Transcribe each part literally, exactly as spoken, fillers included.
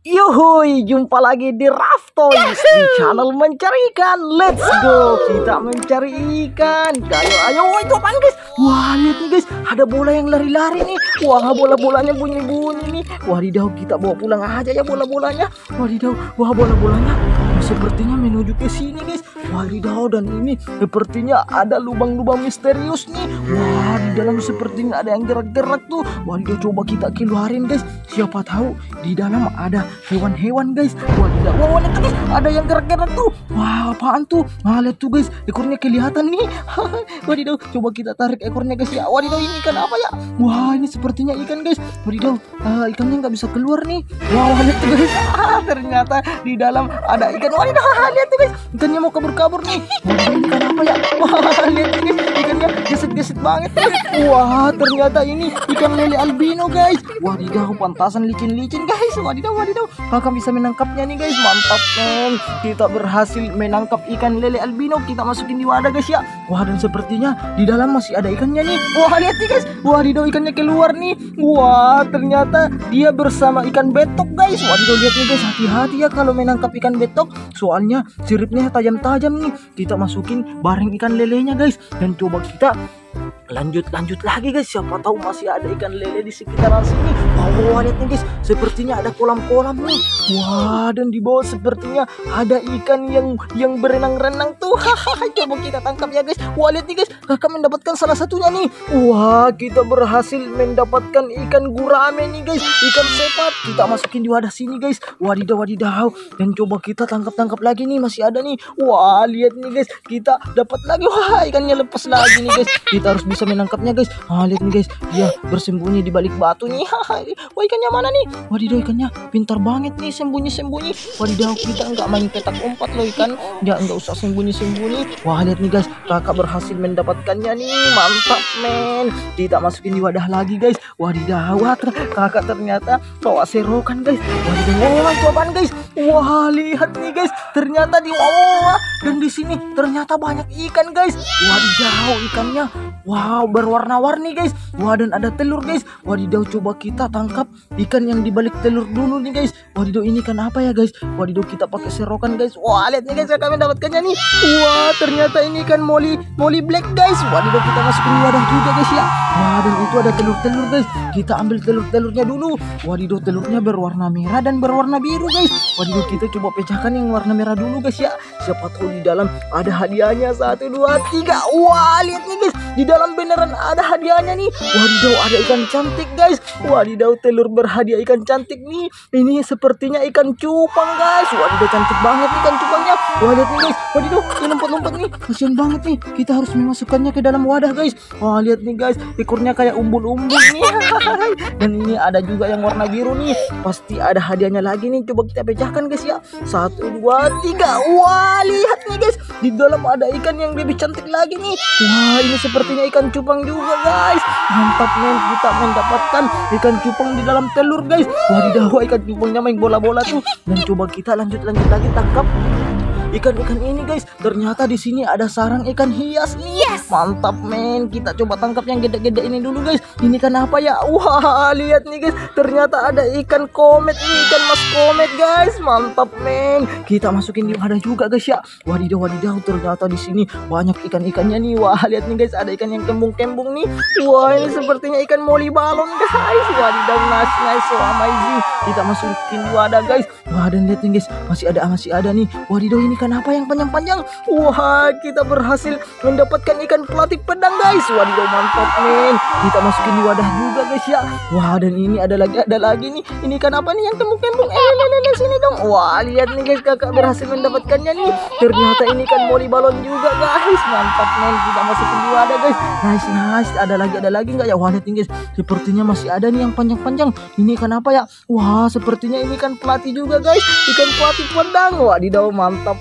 Yuhui, jumpa lagi di Raftoys di channel mencari ikan. Let's go, kita mencari ikan. Ayo, ayo, itu apaan guys? Wah, lihat nih guys, ada bola yang lari-lari nih. Wah, bola-bolanya bunyi-bunyi nih. Wadidaw, kita bawa pulang aja ya bola-bolanya. Wadidaw, wah bola-bolanya sepertinya menuju ke sini guys. Wadidaw, dan ini sepertinya ada lubang-lubang misterius nih. Wah, di dalam sepertinya ada yang gerak-gerak tuh. Wadidaw, coba kita keluarin guys. Siapa tahu di dalam ada hewan-hewan guys. Wadidaw, wah lihat tuh guys, ada yang gerak-gerak tuh. Wah, apaan tuh? Wah, lihat tuh guys, ekornya kelihatan nih. Wadidaw, coba kita tarik ekornya guys ya. Wadidaw, ini ikan apa ya? Wah, ini sepertinya ikan guys. Wadidaw, uh, ikannya nggak bisa keluar nih. Wah, wah lihat tuh guys. Ah, ternyata di dalam ada ikan. Wadidaw, lihat tuh guys, ikannya mau kabur-kabur nih. Wah, ini ikan apa ya? Wah, lihat tuh guys, ikannya gesit-gesit banget nih. Wah, ternyata ini ikan lele albino guys. Wadidaw, pantasan licin-licin guys. Wadidaw, wadidaw, kakak bisa menangkapnya nih guys. Mantap men, kita berhasil menangkap ikan lele albino. Kita masukin di wadah guys ya. Wah, dan sepertinya di dalam masih ada ikannya nih. Wah, lihat nih guys, wadidaw, ikannya keluar nih. Wah, ternyata dia bersama ikan betok guys. Wadidaw, lihat nih guys, hati-hati ya kalau menangkap ikan betok, soalnya siripnya tajam-tajam nih. Kita masukin bareng ikan lelenya guys, dan coba kita lanjut lanjut lagi guys. Siapa tahu masih ada ikan lele di sekitaran sini. Wah, lihat nih guys, sepertinya ada kolam-kolam nih. Wah, dan di bawah sepertinya ada ikan yang yang berenang-renang tuh. Hahaha, coba kita tangkap ya guys. Wah, lihat nih guys, kakak mendapatkan salah satunya nih. Wah, kita berhasil mendapatkan ikan gurame nih guys, ikan sepat. Kita masukin di wadah sini guys. Wadidaw, wadidaw, dan coba kita tangkap-tangkap lagi nih, masih ada nih. Wah, lihat nih guys, kita dapat lagi. Wah, ikannya lepas lagi nih guys. Kita harus bisa menangkapnya guys. Ah, lihat nih guys, dia bersembunyi di balik batu nih. Wah, ikannya mana nih? Wadidaw, ikannya pintar banget nih sembunyi-sembunyi. Wadidaw, kita nggak main petak umpet loh ikan. Dia nggak usah sembunyi-sembunyi. Wah, lihat nih guys, kakak berhasil mendapatkannya nih. Mantap men. Kita masukin di wadah lagi guys. Wadidaw, kakak ternyata bawa serokan guys. Wadidaw, wah, itu apaan guys? Wah, lihat nih guys, ternyata di bawah dan di sini ternyata banyak ikan guys. Wadidaw, ikannya wow berwarna-warni guys. Wah, dan ada telur guys. Wadidaw, coba kita tangkap ikan yang dibalik telur dulu nih guys. Wadidaw, ini ikan apa ya guys? Wadidaw, kita pakai serokan guys. Wah, lihat nih guys, kami mendapatkannya nih. Wah, ternyata ini ikan moli moli black guys. Wadidaw, kita masukin wadah juga guys ya. Wah, dan itu ada telur-telur guys. Kita ambil telur-telurnya dulu. Wadidaw, telurnya berwarna merah dan berwarna biru guys. Wadidaw, kita coba pecahkan yang warna merah dulu guys ya. Siapa tahu di dalam ada hadiahnya. Satu, dua, tiga. Wah, lihat nih guys, di dalam beneran ada hadiahnya nih. Wadidaw, ada ikan cantik guys. Wadidaw, telur berhadiah ikan cantik nih. Ini sepertinya ikan cupang guys. Wadidaw, cantik banget nih ikan cupangnya. Wah, lihat nih guys, wadidaw, dia lompat-lompat nih. Kasian banget nih. Kita harus memasukkannya ke dalam wadah guys. Wah, lihat nih guys, ekornya kayak umbul-umbul nih. Dan ini ada juga yang warna biru nih. Pasti ada hadiahnya lagi nih. Coba kita pecahkan guys ya. Satu, dua, tiga. Wah, lihat nih guys, di dalam ada ikan yang lebih cantik lagi nih. Wah, ini sepertinya ikan cupang juga guys. Mantap men, kita mendapatkan ikan cupang di dalam telur guys. Wadidaw, ikan cupangnya main bola-bola tuh. Dan coba kita lanjut-lanjut lagi tangkap ikan-ikan ini guys. Ternyata di sini ada sarang ikan hias nih. Yes. Mantap men, kita coba tangkap yang gede-gede ini dulu guys. Ini kan apa ya? Wah, lihat nih guys, ternyata ada ikan komet nih, ikan mas komet guys. Mantap men, kita masukin di wadah juga guys ya. Wadidaw, wadidaw, ternyata di sini banyak ikan-ikannya nih. Wah, lihat nih guys, ada ikan yang kembung-kembung nih. Wah, ini sepertinya ikan moli balon guys. Wadidaw, nice, nice, so amazing. Kita masukin di wadah guys. Wah, dan lihat nih guys, masih ada masih ada nih. Wadidaw, ini kan apa yang panjang-panjang? Wah, kita berhasil mendapatkan ikan pelatik pedang guys. Wadidaw, mantap men. Kita masukin di wadah juga guys ya. Wah, dan ini ada lagi ada lagi nih. Ini ikan apa nih yang kembung-kembung? Eh, nenek sini dong. Wah, lihat nih guys, kakak berhasil mendapatkannya nih. Ternyata ini kan moli balon juga guys. Mantap men, kita masukin di wadah guys. Nice, nice. Ada lagi ada lagi nggak ya? Wah, lihat nih guys, sepertinya masih ada nih yang panjang-panjang. Ini ikan apa ya? Wah, sepertinya ini ikan pelatih juga guys. Ikan pelatih pedang. Wadidaw, mantap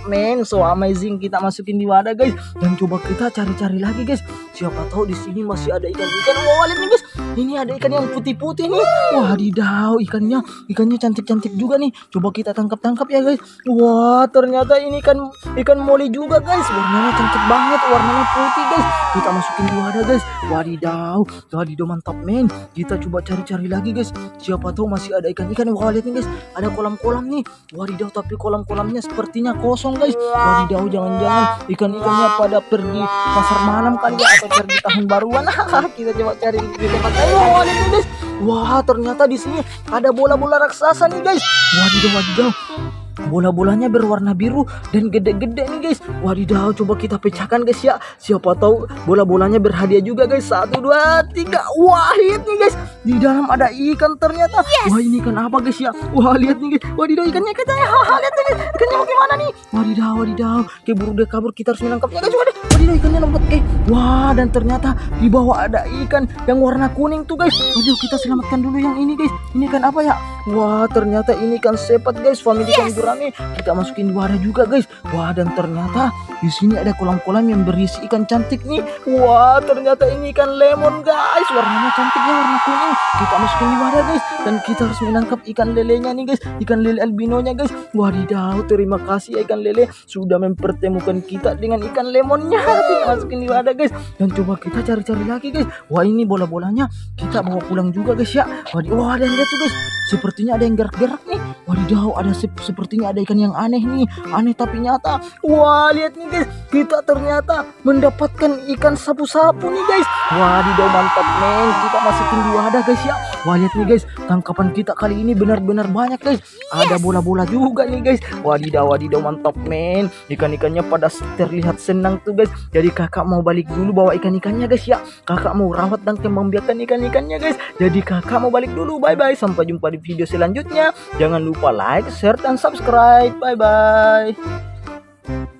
men, so amazing. Kita masukin di wadah guys, dan coba kita cari-cari lagi guys. Siapa tahu di sini masih ada ikan-ikan. Wah lihat nih guys, ini ada ikan yang putih-putih nih. Wadidaw, ikannya ikannya cantik-cantik juga nih. Coba kita tangkap-tangkap ya guys. Wah ternyata ini ikan ikan moli juga guys. Warnanya cantik banget, warnanya putih guys. Kita masukin di wadah guys. Wadidaw, wadidaw mantap men. Kita coba cari-cari lagi guys. Siapa tahu masih ada ikan-ikan. Wah lihat nih guys, ada kolam-kolam nih. Wadidaw, tapi kolam-kolamnya sepertinya kosong guys. Wadidaw, jangan-jangan ikan-ikannya pada pergi pasar malam kali ya, atau pergi tahun baruan. Kita coba cari di tempat lain. Wah lihat nih guys. Wah ternyata di sini ada bola-bola raksasa nih guys. Wadidaw, wadidaw. Bola-bolanya berwarna biru dan gede-gede nih guys. Wadidaw, coba kita pecahkan guys ya. Siapa tahu bola-bolanya berhadiah juga guys. Satu, dua, tiga. Wah lihat nih guys, di dalam ada ikan ternyata. Yes. Wah ini ikan apa guys ya? Wah lihat nih guys. Wadidaw, ikannya katanya. Haha, lihat nih guys, ikannya mau gimana nih? Wadidaw, wadidaw. Keburu dia kabur, kita harus menangkapnya guys. Wadidaw, wadidaw ikannya lompat. Eh, wah dan ternyata di bawah ada ikan yang warna kuning tuh guys. Wadidaw, kita selamatkan dulu yang ini guys. Ini ikan apa ya? Wah ternyata ini ikan sepat guys, family ikan gurame. Kita masukin di wadah juga guys. Wah dan ternyata di sini ada kolam-kolam yang berisi ikan cantik nih. Wah ternyata ini ikan lemon guys, warnanya cantiknya warna kuning. Kita masukin di wadah guys, dan kita harus menangkap ikan lelenya nih guys, ikan lele albinonya guys. Wadidaw, terima kasih ya ikan lele sudah mempertemukan kita dengan ikan lemonnya. Kita masukin di wadah guys, dan coba kita cari-cari lagi guys. Wah ini bola-bolanya kita bawa pulang juga guys ya. Wadidaw, wah dan lihat tuh guys, sepertinya ada yang gerak-gerak nih. Wadidaw, ada se sepertinya ada ikan yang aneh nih, aneh tapi nyata. Wah lihat nih guys, kita ternyata mendapatkan ikan sapu-sapu nih guys. Wadidaw mantap men, kita masukin di wadah guys ya. Wah lihat nih guys, tangkapan kita kali ini benar-benar banyak guys. Ada bola-bola juga nih guys. Wadidaw, wadidaw mantap men. Ikan-ikannya pada terlihat senang tuh guys. Jadi kakak mau balik dulu bawa ikan-ikannya guys ya. Kakak mau rawat dan kembangbiakan ikan-ikannya guys. Jadi kakak mau balik dulu. Bye bye, sampai jumpa di video selanjutnya. Jangan lupa like, share dan subscribe. Bye bye.